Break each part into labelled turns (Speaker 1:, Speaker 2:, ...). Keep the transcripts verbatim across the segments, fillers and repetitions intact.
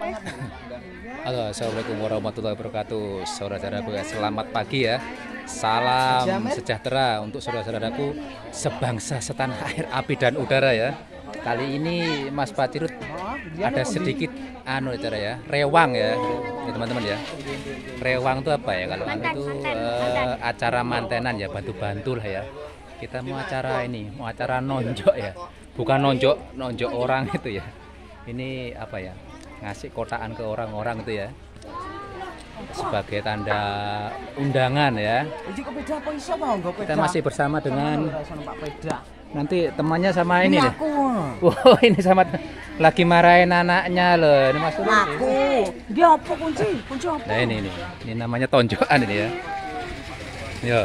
Speaker 1: Halo, assalamualaikum warahmatullahi wabarakatuh. Saudara-saudaraku ya, selamat pagi ya. Salam sejahtera untuk saudara-saudaraku sebangsa setanah air, api dan udara ya. Kali ini Mas Patirut ada sedikit anu cara ya, rewang ya, teman-teman ya. Rewang itu apa ya? Kalau anu itu uh, acara mantenan ya, bantu-bantu lah ya. Kita mau acara ini, mau acara nonjok ya. Bukan nonjok, nonjok orang itu ya. Ini apa ya? Ngasih kotaan ke orang-orang itu ya, sebagai tanda undangan ya. Kita masih bersama dengan nanti temannya sama ini deh. Wow, ini sama lagi marahin anaknya loh. Ini Mas Turun.
Speaker 2: Aku. Dia apa kunci? Kunci apa?
Speaker 1: Nah ini ini, ini namanya tonjokan ini ya. Yo.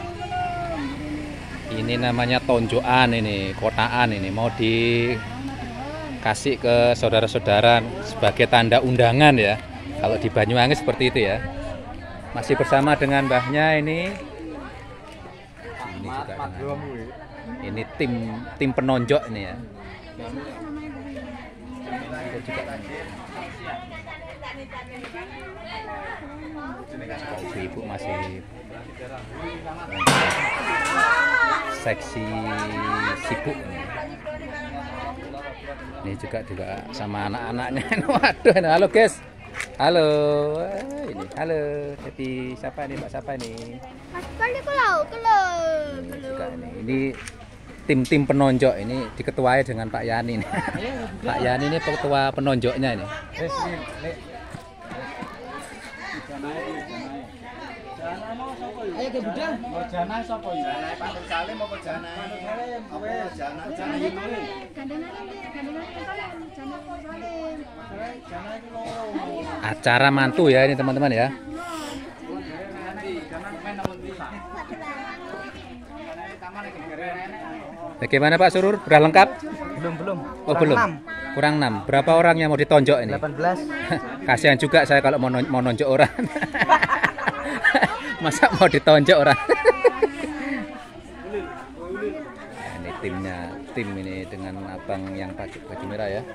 Speaker 1: Ini namanya tonjokan ini, kotaan ini mau di kasih ke saudara-saudara sebagai tanda undangan ya. Kalau di Banyuwangi seperti itu ya. Masih bersama dengan mbahnya ini. Ini juga dengan, ini tim tim penonjok ini ya. Kita juga ibu-ibu masih seksi sibuk ini. Ini juga juga sama anak-anaknya. Waduh, halo guys. Halo. Ini halo. Jadi siapa ini? Mbak siapa ini?
Speaker 3: Kali kalau kalau
Speaker 1: Ini juga ini. Ini tim-tim penonjok ini diketuai dengan Pak Yani nih. Pak Yani ini ketua penonjoknya ini.
Speaker 2: Ayo ke budang.
Speaker 4: Jana sapa ya? Jana Pak Nur Salim apa Jana? Apa Jana? Jana itu.
Speaker 1: Acara mantu ya ini teman-teman ya. Bagaimana Pak Surur? Sudah lengkap?
Speaker 2: Belum belum.
Speaker 1: Oh belum. Kurang enam. Berapa orang yang mau ditonjok ini?
Speaker 2: delapan belas.
Speaker 1: Kasihan juga saya kalau mau, non mau nonjok orang. Masa mau ditonjok orang? Nah, ini timnya, tim ini dengan abang yang baju, baju merah ya.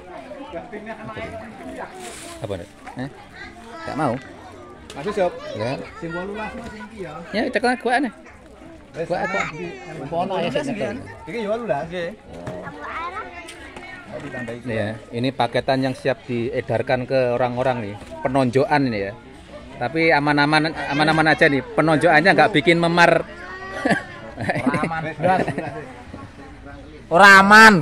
Speaker 1: Apa nih? Eh? Gak mau?
Speaker 4: Masuk sob.
Speaker 1: Ya.
Speaker 4: Simbol lulas sing iki ya.
Speaker 1: Ya cek lah gua nih. Gua apa? Pono ya sing nyekel.
Speaker 4: Iki ya lulas. Nggih.
Speaker 1: Ya, ini paketan yang siap diedarkan ke orang-orang nih, penonjokan ini ya. Tapi aman-aman aman-aman aja nih, penonjokannya nggak bikin memar.
Speaker 2: Aman. Ora aman.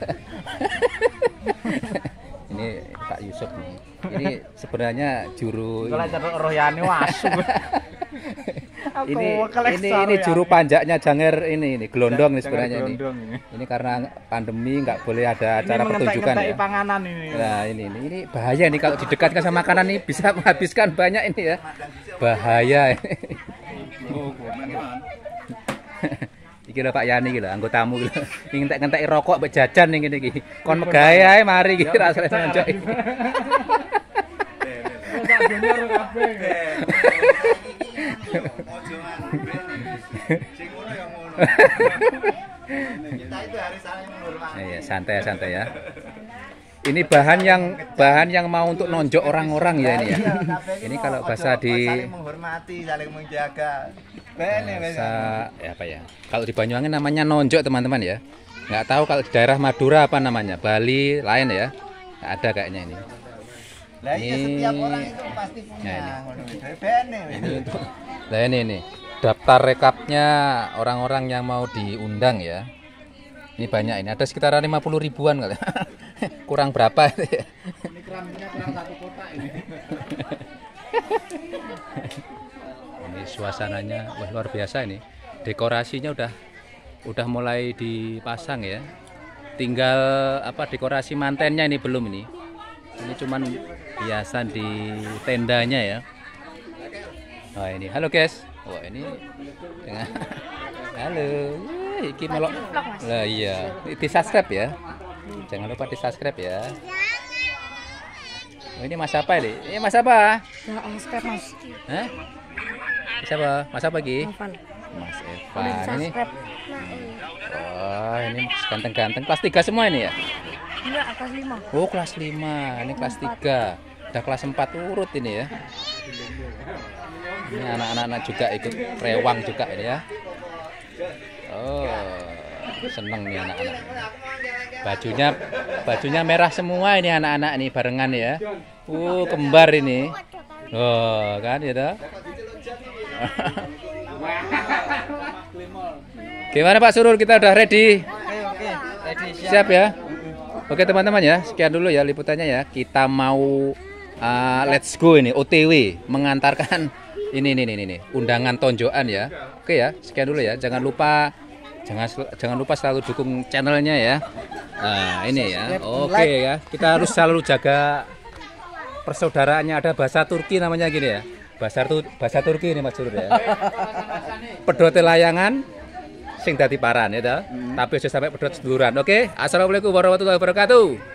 Speaker 1: Ini Pak Yusuf nih. Ini sebenarnya juru
Speaker 2: Kalau cara royane wasu.
Speaker 1: ini ini ini juru panjaknya Janger ini ini gelondong nih sebenarnya ini. Ini karena pandemi nggak boleh ada acara pertunjukan ya.
Speaker 2: Panganan ini.
Speaker 1: Nah ini, ini ini bahaya nih kalau didekatkan sama makanan nih bisa menghabiskan banyak ini ya. Bahaya ini. Iki lho Pak Yani iki lho anggotamu iki lho. Ngentek-ngentek rokok mbek jajan ning ngene iki. Kon megawe ae mari iki rasane nonjok iki.
Speaker 4: Kita itu harus saling menghormati.
Speaker 1: Iya, santai santai ya. Ini bahan yang bahan yang mau untuk nonjok orang-orang ya ini ya. Ini kalau bahasa di
Speaker 4: saling menghormati, saling menjaga.
Speaker 1: bahasa ya apa ya? Kalau di Banyuwangi namanya nonjok teman-teman ya. Nggak tahu kalau di daerah Madura apa namanya, Bali lain ya. Nggak ada kayaknya ini.
Speaker 4: Lah iya setiap orang itu pasti punya.
Speaker 1: Ini untuk nah ini ini daftar rekapnya orang-orang yang mau diundang ya. Ini banyak ini, ada sekitaran lima puluh ribuan kali. Kurang berapa itu ya?
Speaker 4: Ini keramiknya kurang satu kotak ini.
Speaker 1: Ini suasananya wah luar biasa ini. Dekorasinya udah udah mulai dipasang ya. Tinggal apa dekorasi mantennya ini belum ini. Ini cuman hiasan di tendanya ya. Oh ini, halo guys. Wah ini dengan halo. Iki melok. Lah iya, di subscribe ya. Jangan lupa di subscribe ya. Oh, ini Mas apa ini? Ini Mas apa?
Speaker 3: subscribe Mas.
Speaker 1: Hah? Siapa? Mas apa lagi?
Speaker 3: Evan.
Speaker 1: Mas Evan ini.
Speaker 3: Subscribe.
Speaker 1: Wah, ini ganteng-ganteng. Kelas tiga semua ini ya?
Speaker 3: Enggak, kelas lima.
Speaker 1: Oh, kelas lima. Ini kelas tiga. Udah kelas empat urut ini ya. Ini anak-anak juga ikut rewang juga ini ya. Oh, seneng nih anak-anak. Bajunya bajunya merah semua ini anak-anak nih barengan ya. Uh, kembar ini. Oh, kan gitu. Gimana Pak Surur, kita udah ready?
Speaker 2: Oke, oke. Ready,
Speaker 1: Siap ya? Oke teman-teman ya, sekian dulu ya liputannya ya. Kita mau uh, let's go ini O T W mengantarkan ini nih nih nih undangan tonjokan ya. Oke ya, sekian dulu ya. Jangan lupa jangan jangan lupa selalu dukung channelnya ya. Nah, ini ya. Oke ya. Kita harus selalu jaga persaudaraannya. Ada bahasa Turki namanya gini ya. Bahasa tu bahasa Turki ini Mas Surur ya. Pedote layangan sing dadi paran ya toh. Tapi aja sampai pedot seduluran. Oke. Assalamualaikum warahmatullahi wabarakatuh.